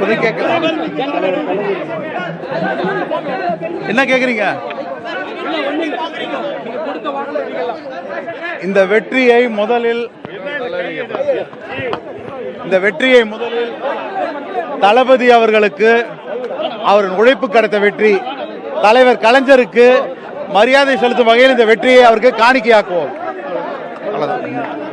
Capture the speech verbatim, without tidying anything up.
சொல்லி கேட்கலாம். என்ன கேக்குறீங்க? இந்த வெற்றியை முதலில் இந்த வெற்றியை முதலில் தளபதி அவர்களுக்கு அவர் உழைப்பு கிடைத்த வெற்றி, தலைவர் கலைஞருக்கு மரியாதை செலுத்தும் வகையில் இந்த வெற்றியை அவருக்கு காணிக்கையாக்குவோம். அவ்வளவுதான்.